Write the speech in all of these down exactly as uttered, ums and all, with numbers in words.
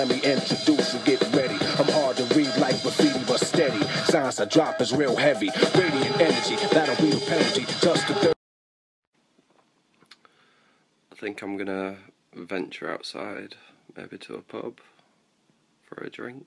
let me introduce you, get ready. I'm hard to read like graffiti, but steady. Signs I drop is real heavy. Radiant energy, that'll be the penalty. Just a I think I'm gonna venture outside, maybe to a pub for a drink.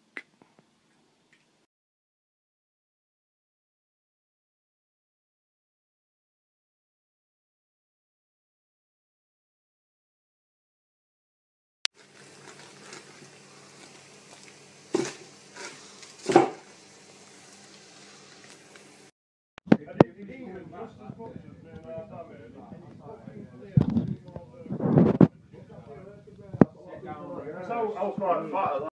I was quite fat at that.